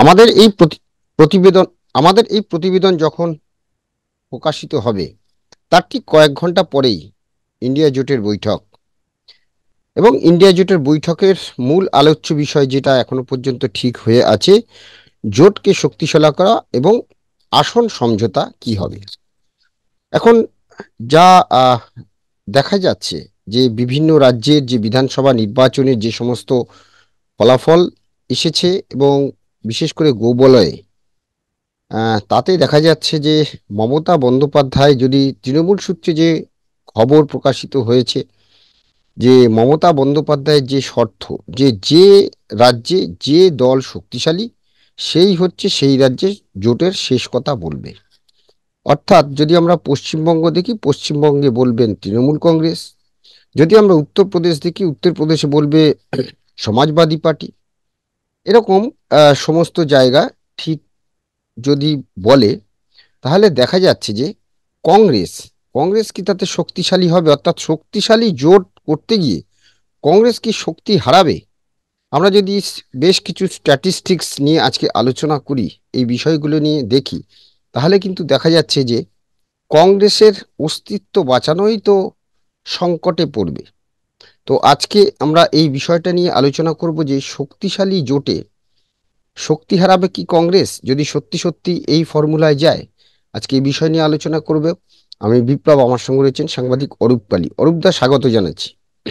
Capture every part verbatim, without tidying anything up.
আমাদের এই প্রতি- প্রতিবেদন আমাদের এই প্রতিবেদন যখন প্রকাশিত হবে তার ঠিক কয়েক ঘন্টা পরেই ইন্ডিয়া জোটের বৈঠক এবং ইন্ডিয়া জোটের বৈঠকের মূল আলোচ্য বিষয় যেটা এখনো পর্যন্ত ঠিক হয়ে আছে, জোটকে শক্তিশালী করা এবং আসন সমঝোতা কি হবে। এখন যা আহ, দেখা যাচ্ছে যে বিভিন্ন রাজ্যের যে বিধানসভা নির্বাচনের যে সমস্ত ফলাফল এসেছে এবং বিশেষ করে গোবলয়ে আহ, তাতে দেখা যাচ্ছে যে মমতা বন্দ্যোপাধ্যায়, যদি তৃণমূল সূত্রে যে খবর প্রকাশিত হয়েছে যে মমতা বন্দ্যোপাধ্যায়ের যে শর্ত, যে যে রাজ্যে যে দল শক্তিশালী সেই হচ্ছে সেই রাজ্যে জোটের শেষ কথা বলবে। অর্থাৎ যদি আমরা পশ্চিমবঙ্গ দেখি, পশ্চিমবঙ্গে বলবেন তৃণমূল কংগ্রেস। যদি আমরা উত্তরপ্রদেশ দেখি, উত্তরপ্রদেশে বলবে সমাজবাদী পার্টি। এরকম আহ, সমস্ত জায়গা ঠিক যদি বলে, তাহলে দেখা যাচ্ছে যে কংগ্রেস কংগ্রেস কি তাতে শক্তিশালী হবে? অর্থাৎ শক্তিশালী জোট করতে গিয়ে কংগ্রেস কি শক্তি হারাবে? আমরা যদি স- বেশ কিছু স্ট্যাটিস্টিক্স নিয়ে আজকে আলোচনা করি, এই বিষয়গুলো নিয়ে দেখি, তাহলে কিন্তু দেখা যাচ্ছে যে কংগ্রেসের অস্তিত্ব বাঁচানোই তো সংকটে পড়বে। তো আজকে আমরা এই বিষয়টা নিয়ে আলোচনা করব যে শক্তিশালী জোটে শক্তি হারাবে কি কংগ্রেস যদি সত্যি সত্যি এই ফর্মুলায় যায়। আজকে এই বিষয় নিয়ে আলোচনা করবে আমি বিপ্লব, আমার সঙ্গে রয়েছেন সাংবাদিক অরূপ পালি। অরূপদা, স্বাগত জানাচ্ছি।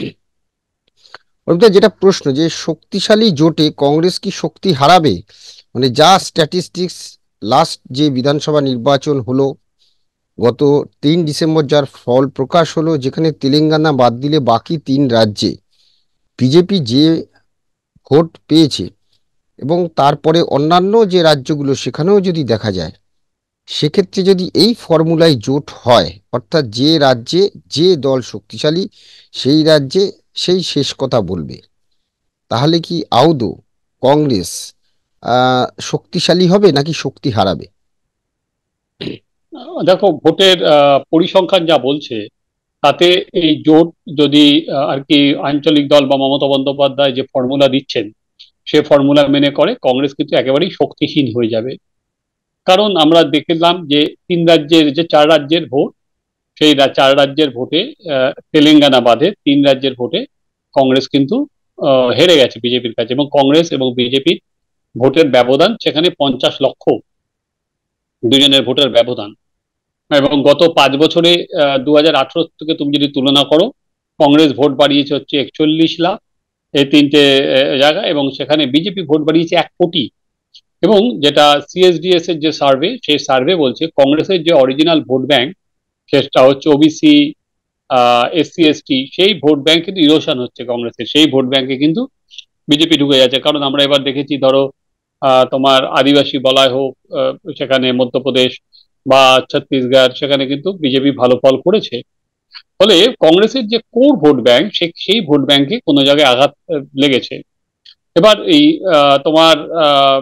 অরূপদা, যেটা প্রশ্ন যে শক্তিশালী জোটে কংগ্রেস কি শক্তি হারাবে, মানে যা স্ট্যাটিস্টিক্স, লাস্ট যে বিধানসভা নির্বাচন হলো গত তিন ডিসেম্বর, যার ফল প্রকাশ হলো, যেখানে তেলেঙ্গানা বাদ দিলে বাকি তিন রাজ্যে বিজেপি যে ভোট পেয়েছে এবং তারপরে অন্যান্য যে রাজ্যগুলো সেখানেও যদি দেখা যায়, সেক্ষেত্রে যদি এই ফর্মুলায় জোট হয়, অর্থাৎ যে রাজ্যে যে দল শক্তিশালী সেই রাজ্যে সেই শেষ কথা বলবে, তাহলে কি আদৌ কংগ্রেস আহ শক্তিশালী হবে নাকি শক্তি হারাবে? আহ, দেখো, ভোটের আহ, পরিসংখ্যান যা বলছে তাতে এই জোট যদি আহ, আর কি আঞ্চলিক দল বা মমতা বন্দ্যোপাধ্যায় যে ফর্মুলা দিচ্ছেন সে ফর্মুলা মেনে করে, কংগ্রেস কিন্তু একেবারেই শক্তিহীন হয়ে যাবে। কারণ আমরা দেখলাম যে তিন রাজ্যের যে চার রাজ্যের ভোট, সেই রা- চার রাজ্যের ভোটে আহ, তেলেঙ্গানা বাদে তিন রাজ্যের ভোটে কংগ্রেস কিন্তু আহ, হেরে গেছে বিজেপির কাছে, এবং কংগ্রেস এবং বিজেপির ভোটের ব্যবধান সেখানে পঞ্চাশ লক্ষ, দুজনের ভোটের ব্যবধান। এবং গত পাঁচ বছরে দু হাজার আঠারো থেকে তুমি যদি তুলনা করো, কংগ্রেস ভোট বাড়িয়েছে হচ্ছে একচল্লিশ লাখ, এই তিনটে আহ, জায়গায়, এবং সেখানে বিজেপি ভোট বাড়িয়েছে এক কোটি। এবং যেটা সিএসডিএস এর যে সার্ভে, সেই সার্ভে বলছে কংগ্রেসের যে অরিজিনাল ভোট ব্যাংক, সেটা হচ্ছে ওবিসি, আহ এসসি এসটি, সেই ভোট ব্যাংক কিন্তু ইরোশন হচ্ছে কংগ্রেসের, সেই ভোট ব্যাংকে কিন্তু বিজেপি ঢুকে যাচ্ছে। কারণ আমরা এবার দেখেছি, ধরো আহ, তোমার আদিবাসী বলাই হোক, আহ, সেখানে মধ্যপ্রদেশ বা ছত্তিশগড়, সেখানে কিন্তু বিজেপি ভালো ফল করেছে। ফলে কংগ্রেসের যে কোর ভোট ব্যাংক, সে সেই ভোট ব্যাংকে কোনো জায়গায় আঘাত আহ, লেগেছে। এবার এই আহ, তোমার আহ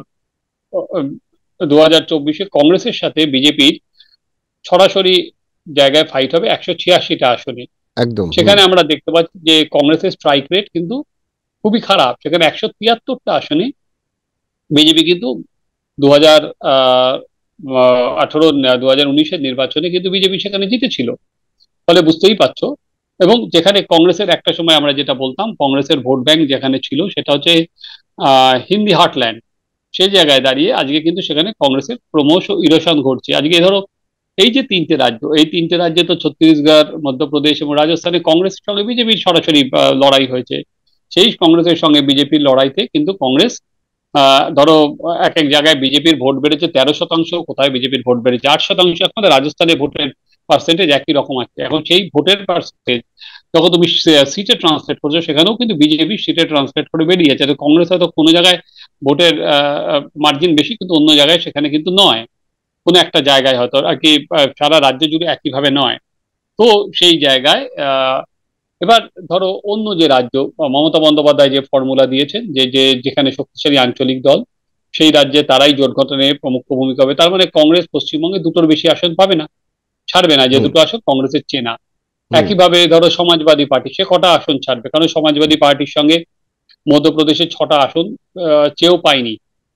দু হাজার চব্বিশে কংগ্রেসের সাথে বিজেপির সরাসরি জায়গায় ফাইট হবে একশো ছিয়াশিটা আসনে। একদম। হুম। সেখানে আমরা দেখতে পাচ্ছি যে কংগ্রেসের স্ট্রাইক রেট কিন্তু খুবই খারাপ। সেখানে একশো তিয়াত্তরটা আসনে বিজেপি কিন্তু দু হাজার আহ আঠারো দু হাজার উনিশের নির্বাচনে কিন্তু বিজেপি সেখানে জিতেছিল। ফলে বুঝতেই পারছো। এবং যেখানে কংগ্রেসের একটা সময় আমরা যেটা বলতাম, কংগ্রেসের ভোট ব্যাংক যেখানে ছিল সেটা হচ্ছে আহ হিন্দি হার্টল্যান্ড, সেই জায়গায় দাঁড়িয়ে আজকে কিন্তু সেখানে কংগ্রেসের ক্রমশ ইরোশন ঘটছে। আজকে ধরো এই যে তিনটে রাজ্য, এই তিনটে রাজ্যে তো ছত্তিশগড়, মধ্যপ্রদেশ এবং রাজস্থানে কংগ্রেসের সঙ্গে বিজেপির সরাসরি আহ, লড়াই হয়েছে। সেই কংগ্রেসের সঙ্গে বিজেপির লড়াইতে কিন্তু কংগ্রেস আহ ধরো এক এক জায়গায় বিজেপির ভোট বেড়েছে তেরো শতাংশ, কোথায় বিজেপির ভোট বেড়েছে আট শতাংশ। এখন রাজস্থানে ভোটের পার্সেন্টেজ একই রকম আছে। এখন সেই ভোটের পার্সেন্টেজ যখন তুমি সিটে ট্রান্সলেট করছো, সেখানেও কিন্তু বিজেপি সিটে ট্রান্সলেট করে বেরিয়েছে। তো কংগ্রেস হয়তো কোনো জায়গায় ভোটের মার্জিন বেশি, কিন্তু অন্য জায়গায় সেখানে কিন্তু নয়। কোনো একটা জায়গায় হয়তো আর কি আহ, সারা রাজ্য জুড়ে একইভাবে নয়। তো সেই জায়গায় আহ এবার ধরো অন্য যে রাজ্য, আহ, মমতা বন্দ্যোপাধ্যায় যে ফর্মুলা দিয়েছেন যে যে যেখানে শক্তিশালী আঞ্চলিক দল, সেই রাজ্যে তারাই জোট গঠনে প্রমুখ ভূমিকা হবে। তার মানে কংগ্রেস পশ্চিমবঙ্গে দুটোর বেশি আসন পাবে না, ছাড়বে না, যে হুম। দুটো আসন কংগ্রেসের চেনা। হুম। একইভাবে ধরো সমাজবাদী পার্টি, সে কটা আসন ছাড়বে, কারণ সমাজবাদী পার্টির সঙ্গে মধ্যপ্রদেশের ছটা আসন আহ, চেয়েও পায়নি।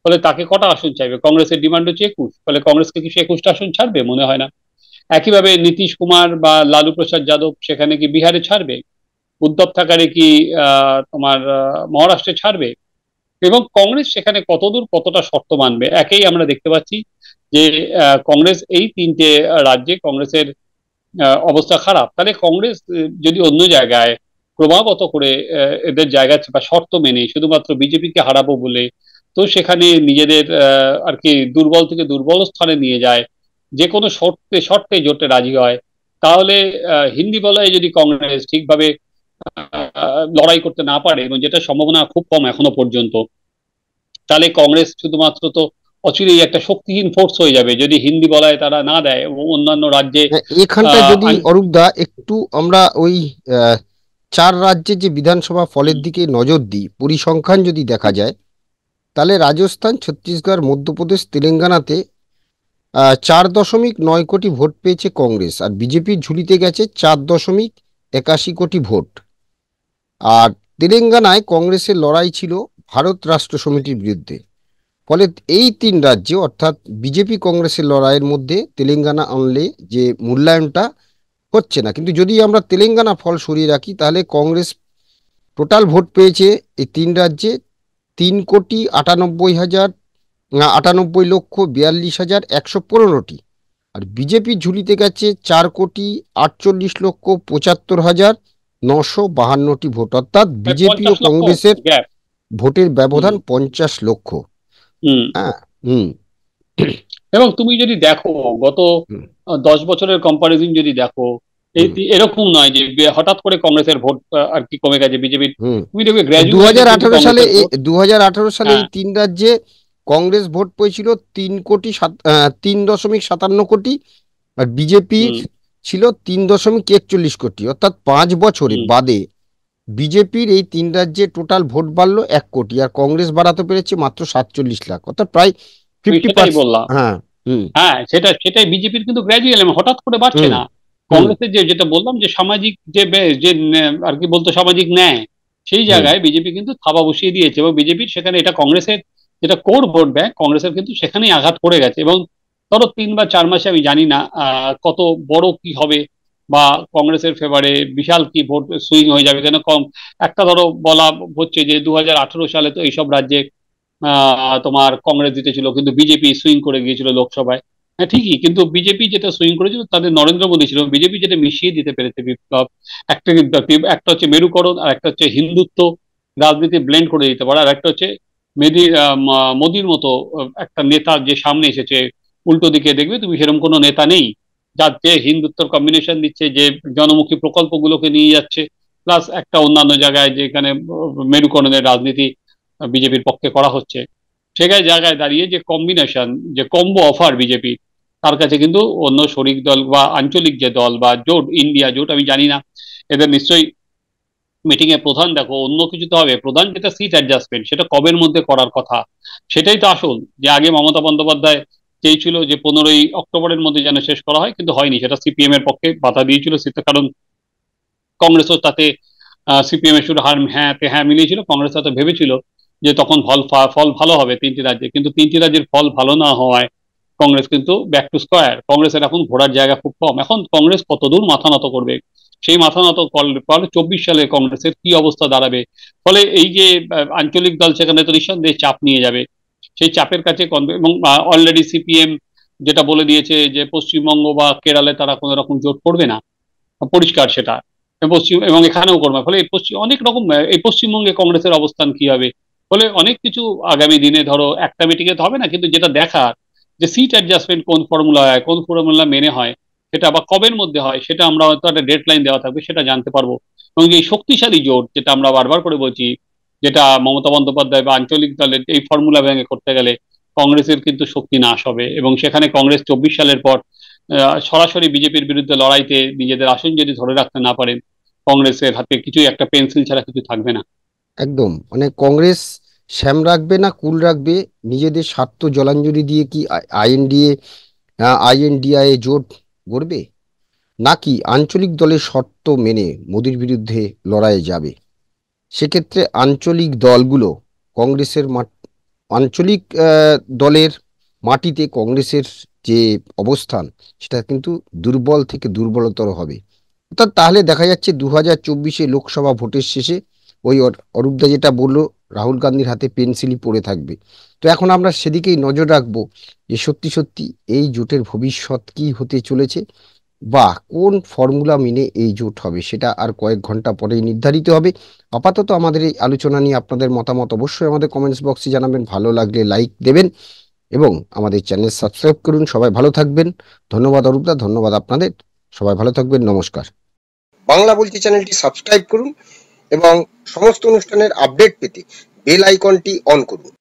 ফলে তাকে কটা আসন চাইবে? কংগ্রেসের ডিমান্ড হচ্ছে একুশ, ফলে কংগ্রেসকে কি সে একুশটা আসন ছাড়বে? মনে হয় না। একইভাবে নীতিশ কুমার বা লালু প্রসাদ যাদব সেখানে কি বিহারে ছাড়বে? উদ্ধব ঠাকরে কি আহ তোমার আহ, মহারাষ্ট্রে ছাড়বে? এবং কংগ্রেস সেখানে কতদূর কতটা শর্ত মানবে? একেই আমরা দেখতে পাচ্ছি যে আহ, কংগ্রেস এই তিনটে রাজ্যে কংগ্রেসের আহ, অবস্থা খারাপ। তাহলে কংগ্রেস আহ, যদি অন্য জায়গায় ক্রমাগত করে আহ, এদের জায়গা বা শর্ত মেনে শুধুমাত্র বিজেপিকে হারাবো বলে, তো সেখানে নিজেদের আহ, আর কি দুর্বল থেকে দুর্বল স্থানে নিয়ে যায়, যে কোনো শর্তে শর্তে জোটে রাজি হয়, তাহলে আহ, হিন্দি বলয়ে যদি কংগ্রেস ঠিকভাবে আহ, লড়াই করতে না পারে, এবং যেটা সম্ভাবনা খুব কম এখনো পর্যন্ত, তাহলে কংগ্রেস শুধুমাত্র তো অচিরেই একটা শক্তিহীন ফোর্স হয়ে যাবে যদি হিন্দি বলায় তারা না দেয় এবং অন্যান্য রাজ্যে হ্যাঁ, এখানটায় আহ যদি আন- অরূপদা একটু আমরা ওই আহ, চার রাজ্যের যে বিধানসভা ফলের হুম, দিকে নজর দিই, পরিসংখ্যান যদি দেখা যায়, তাহলে রাজস্থান, ছত্তিশগড়, মধ্যপ্রদেশ, তেলেঙ্গানাতে আহ, চার দশমিক নয় কোটি ভোট পেয়েছে কংগ্রেস, আর বিজেপির ঝুলিতে গেছে চার দশমিক একাশি কোটি ভোট। আর তেলেঙ্গানায় কংগ্রেসের লড়াই ছিল ভারত রাষ্ট্র সমিতির বিরুদ্ধে। ফলে এই তিন রাজ্যে অর্থাৎ বিজেপি কংগ্রেসের লড়াইয়ের মধ্যে তেলেঙ্গানা আনলে যে মূল্যায়নটা হচ্ছে না। কিন্তু যদি আমরা তেলেঙ্গানা ফল সরিয়ে রাখি, তাহলে কংগ্রেস টোটাল ভোট পেয়েছে এই তিন রাজ্যে তিন কোটি আটানব্বই হাজার, না, আটানব্বই লক্ষ বিয়াল্লিশ হাজার একশো পনেরোটি। আর বিজেপির ঝুলিতে গেছে চার কোটি আটচল্লিশ লক্ষ পঁচাত্তর হাজার নশো বাহান্নটি ভোট, অর্থাৎ প্রায় বিজেপি ও পঞ্চাশ লক্ষ কংগ্রেসের গ্যাপ। ভোটের হুম ব্যবধান পঞ্চাশ লক্ষ। হুম। হ্যাঁ। হুম। এবং তুমি যদি দেখো গত হুম। আহ, দশ বছরের কম্পারিজন যদি দেখো, এই হুম। এরকম নয় যে বে- হঠাৎ করে কংগ্রেসের ভোট আহ, আর কি কমে গেছে বিজেপির। হুম। তুমি দেখবে দু গ্র্যাজুয়ালি হাজার কিন্তু আঠারো সালে কংগ্রেসের ভোট। দু হাজার আঠারো সালে এই হ্যাঁ। তিন রাজ্যে কংগ্রেস ভোট পেয়েছিল তিন কোটি সাত আহ, তিন দশমিক সাতান্ন কোটি, আর বিজেপির হুম ছিল তিন দশমিক একচল্লিশ কোটি। অর্থাৎ পাঁচ বছরে হুম। বাদে বিজেপির এই তিন রাজ্যে টোটাল ভোট বাড়লো এক কোটি, আর কংগ্রেস বাড়াতে পেরেছে মাত্র সাতচল্লিশ লাখ, অর্থাৎ প্রায় আমি ফিফটি সেটাই পার্সেন্ট। বললাম। হ্যাঁ। হুম। হ্যাঁ, সেটা সেটাই বিজেপির কিন্তু গ্র্যাজুয়ালি, হঠাৎ করে বাড়ছে হুম। না। হুম। কংগ্রেসের যে যেটা বললাম যে সামাজিক যে বে- যে নে- আর কি বলতো সামাজিক ন্যায়, সেই হুম। জায়গায় বিজেপি কিন্তু থাবা বসিয়ে দিয়েছে, এবং বিজেপির সেখানে এটা কংগ্রেসের যেটা কোর ভোট ব্যাংক, কংগ্রেসের কিন্তু সেখানেই আঘাত পড়ে গেছে। এবং ধরো তিন বা চার মাসে আমি জানি না আহ, কত বড় কি হবে, বা কংগ্রেসের ফেভারে বিশাল কি ভোট সুইং হয়ে যাবে। কেন কম একটা ধরো বলা হচ্ছে যে দু হাজার আঠারো সালে তো এইসব রাজ্যে আহ, তোমার কংগ্রেস জিতেছিল, কিন্তু বিজেপি সুইং করে গিয়েছিল লোকসভায়। হ্যাঁ ঠিকই, কিন্তু বিজেপি যেটা সুইং করেছিল তাদের নরেন্দ্র মোদী ছিল, বিজেপি যেটা মিশিয়ে দিতে পেরেছে বিপ্লব, একটা কিন্তু একটা হচ্ছে মেরুকরণ, আর একটা হচ্ছে হিন্দুত্ব রাজনীতি ব্লেন্ড করে দিতে পারে, আর একটা হচ্ছে মেদি আহ, ম- মোদির মতো আহ, একটা নেতা যে সামনে এসেছে। উল্টো দিকে দেখবে তুমি সেরকম কোনো নেতা নেই যার যে হিন্দুত্বর কম্বিনেশন দিচ্ছে, যে জনমুখী প্রকল্পগুলোকে নিয়ে যাচ্ছে, প্লাস একটা অন্যান্য জায়গায় যেখানে আহ, মেরুকরণের রাজনীতি বিজেপির পক্ষে করা হচ্ছে, সেখানে জায়গায় দাঁড়িয়ে যে কম্বিনেশন, যে কম্বো অফার বিজেপি, তার কাছে কিন্তু অন্য শরিক দল বা আঞ্চলিক যে দল বা জোট, ইন্ডিয়া জোট, আমি জানি না, এদের নিশ্চয়ই মিটিং এ প্রধান দেখো অন্য কিছু তো হবে, প্রধান যেটা সিট অ্যাডজাস্টমেন্ট সেটা কবের মধ্যে করার কথা, সেটাই তো আসল। যে আগে মমতা বন্দ্যোপাধ্যায় চেয়েছিল যে পনেরোই অক্টোবরের মধ্যে যেন শেষ করা হয়, কিন্তু হয়নি, সেটা সিপিএম এর পক্ষে বাধা দিয়েছিল সেটা, কারণ কংগ্রেসও তাতে সিপিএম এর শুধু হার হ্যাঁ তে হ্যাঁ মিলিয়েছিল। কংগ্রেস হয়তো ভেবেছিল যে তখন ফল ফা- ফল ভালো হবে তিনটি রাজ্যে, কিন্তু তিনটি রাজ্যের ফল ভালো না হওয়ায় কংগ্রেস কিন্তু ব্যাক টু স্কোয়ার। কংগ্রেসের এখন ঘোরার জায়গা খুব কম। এখন কংগ্রেস কতদূর মাথা নত করবে, সেই মাথা নত করলে ফলে চব্বিশ সালে কংগ্রেসের কি অবস্থা দাঁড়াবে। ফলে এই যে আহ, আঞ্চলিক দল সেখানে তো নিঃসন্দেহে চাপ নিয়ে যাবে, সেই চাপের কাছে কন- এবং অলরেডি সিপিএম যেটা বলে দিয়েছে যে পশ্চিমবঙ্গ বা কেরালে তারা কোনো রকম জোট করবে না, পরিষ্কার সেটা। পশ্চিম এবং এখানেও করবে, ফলে এই পশ্চিম অনেক রকম আহ, এই পশ্চিমবঙ্গে কংগ্রেসের অবস্থান কি হবে। ফলে অনেক কিছু আগামী দিনে ধরো একটা মিটিংয়ে তো হবে না, কিন্তু যেটা দেখার যে সিট অ্যাডজাস্টমেন্ট কোন ফর্মুলা হয়, কোন ফর্মুলা মেনে হয়, সেটা বা কবের মধ্যে হয়, সেটা আমরা হয়তো একটা ডেড লাইন দেওয়া থাকবে, সেটা জানতে পারবো। এবং এই শক্তিশালী জোট যেটা আমরা বারবার করে বলছি, যেটা মমতা বন্দ্যোপাধ্যায় বা আঞ্চলিক দলের এই ফর্মুলা ভেঙে করতে গেলে কংগ্রেসের কিন্তু শক্তি নাশ হবে, এবং সেখানে কংগ্রেস চব্বিশ সালের পর আহ, সরাসরি বিজেপির বিরুদ্ধে লড়াইতে নিজেদের আসন যদি ধরে রাখতে না পারেন, কংগ্রেসের হাতে কিছুই, একটা পেন্সিল ছাড়া কিছু থাকবে না। একদম, মানে কংগ্রেস শ্যাম রাখবে না কুল রাখবে, নিজেদের স্বার্থ জলাঞ্জলি দিয়ে কি আইএনডিএ আইএনডিআই জোট গড়বে, নাকি আঞ্চলিক দলের শর্ত মেনে মোদির বিরুদ্ধে লড়াইয়ে যাবে? সেক্ষেত্রে আঞ্চলিক দলগুলো কংগ্রেসের মাঠ আঞ্চলিক দলের মাটিতে কংগ্রেসের যে অবস্থান সেটা কিন্তু দুর্বল থেকে দুর্বলতর হবে। অর্থাৎ তাহলে দেখা যাচ্ছে দু হাজার চব্বিশে লোকসভা ভোটের শেষে ওই অরূপদা যেটা বললো, রাহুল গান্ধীর হাতে পেন্সিলই পড়ে থাকবে। তো এখন আমরা সেদিকেই নজর রাখবো যে সত্যি সত্যি এই জোটের ভবিষ্যৎ কি হতে চলেছে, বা কোন ফর্মুলা মেনে এই জোট হবে, সেটা আর কয়েক ঘন্টা পরেই নির্ধারিত হবে। আপাতত আমাদের এই আলোচনা নিয়ে আপনাদের মতামত অবশ্যই আমাদের কমেন্টস বক্সে জানাবেন। ভালো লাগলে লাইক দেবেন এবং আমাদের চ্যানেল সাবস্ক্রাইব করুন। সবাই ভালো থাকবেন। ধন্যবাদ অরূপদা, ধন্যবাদ আপনাদের। সবাই ভালো থাকবেন, নমস্কার। বাংলা বলছি চ্যানেলটি সাবস্ক্রাইব করুন এবং সমস্ত অনুষ্ঠানের আপডেট পেতে বেল আইকনটি অন করুন।